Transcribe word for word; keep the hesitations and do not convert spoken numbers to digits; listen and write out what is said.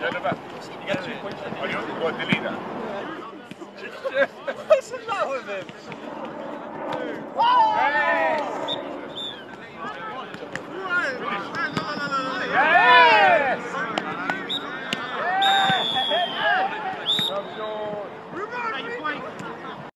chalobah. You get two points. Oh, you got the leader. What's the matter with him?